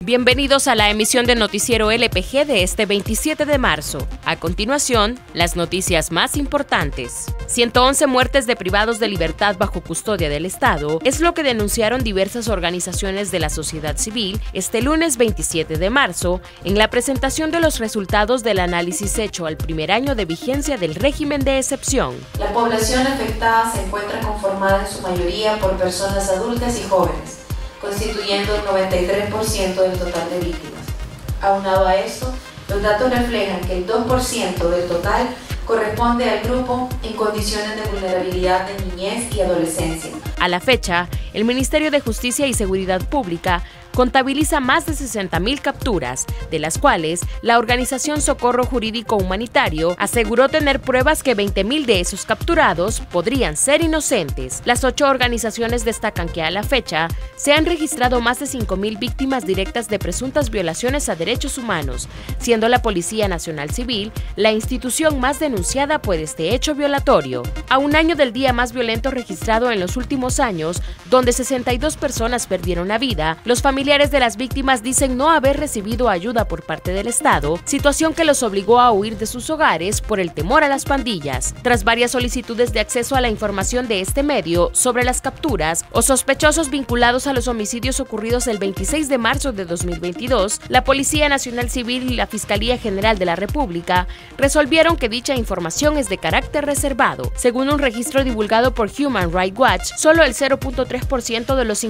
Bienvenidos a la emisión de Noticiero LPG de este 27 de marzo. A continuación, las noticias más importantes. 111 muertes de privados de libertad bajo custodia del Estado es lo que denunciaron diversas organizaciones de la sociedad civil este lunes 27 de marzo en la presentación de los resultados del análisis hecho al primer año de vigencia del régimen de excepción. La población afectada se encuentra conformada en su mayoría por personas adultas y jóvenes, constituyendo el 93% del total de víctimas. Aunado a esto, los datos reflejan que el 2% del total corresponde al grupo en condiciones de vulnerabilidad de niñez y adolescencia. A la fecha, el Ministerio de Justicia y Seguridad Pública contabiliza más de 60.000 capturas, de las cuales la organización Socorro Jurídico Humanitario aseguró tener pruebas que 20.000 de esos capturados podrían ser inocentes. Las 8 organizaciones destacan que a la fecha se han registrado más de 5.000 víctimas directas de presuntas violaciones a derechos humanos, siendo la Policía Nacional Civil la institución más denunciada por este hecho violatorio. A un año del día más violento registrado en los últimos años, donde 62 personas perdieron la vida, los familiares de las víctimas dicen no haber recibido ayuda por parte del Estado, situación que los obligó a huir de sus hogares por el temor a las pandillas. Tras varias solicitudes de acceso a la información de este medio sobre las capturas o sospechosos vinculados a los homicidios ocurridos el 26 de marzo de 2022, la Policía Nacional Civil y la Fiscalía General de la República resolvieron que dicha información es de carácter reservado. Según un registro divulgado por Human Rights Watch, solo el 0.3% de los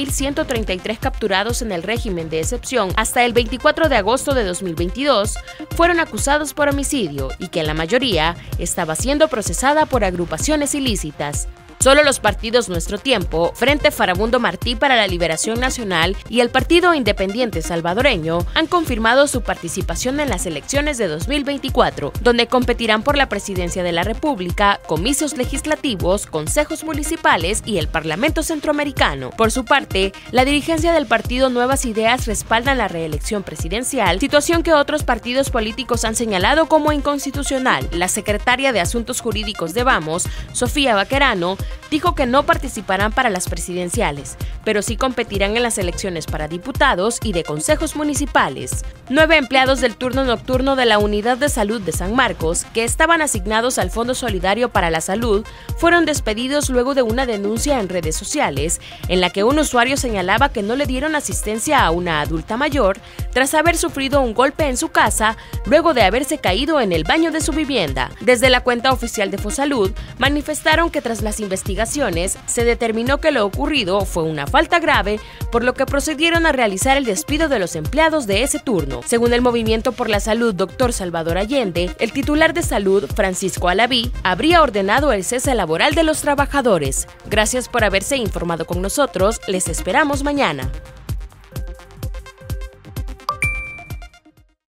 50.133 capturados en el régimen de excepción hasta el 24 de agosto de 2022 fueron acusados por homicidio y que la mayoría estaba siendo procesada por agrupaciones ilícitas. Solo los partidos Nuestro Tiempo, Frente Farabundo Martí para la Liberación Nacional y el Partido Independiente Salvadoreño han confirmado su participación en las elecciones de 2024, donde competirán por la presidencia de la República, comicios legislativos, consejos municipales y el Parlamento Centroamericano. Por su parte, la dirigencia del partido Nuevas Ideas respalda la reelección presidencial, situación que otros partidos políticos han señalado como inconstitucional. La secretaria de Asuntos Jurídicos de Vamos, Sofía Baquerano, dijo que no participarán para las presidenciales, pero sí competirán en las elecciones para diputados y de consejos municipales. 9 empleados del turno nocturno de la Unidad de Salud de San Marcos, que estaban asignados al Fondo Solidario para la Salud, fueron despedidos luego de una denuncia en redes sociales, en la que un usuario señalaba que no le dieron asistencia a una adulta mayor tras haber sufrido un golpe en su casa luego de haberse caído en el baño de su vivienda. Desde la cuenta oficial de Fosalud, manifestaron que tras las investigaciones se determinó que lo ocurrido fue una falta grave, por lo que procedieron a realizar el despido de los empleados de ese turno. Según el Movimiento por la Salud Dr. Salvador Allende, el titular de Salud, Francisco Alaví, habría ordenado el cese laboral de los trabajadores. Gracias por haberse informado con nosotros, les esperamos mañana.